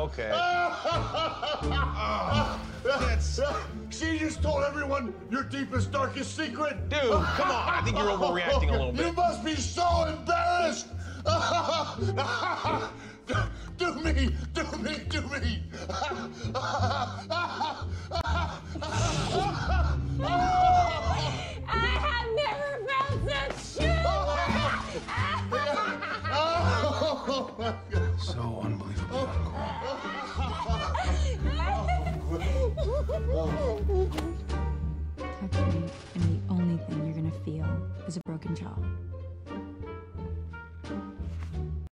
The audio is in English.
okay. She just told everyone your deepest, darkest secret. Dude, come on. I think you're overreacting a little bit. You must be so embarrassed. Do me. I have never felt such humor. So unbelievable. Touch me, and the only thing you're gonna feel is a broken jaw.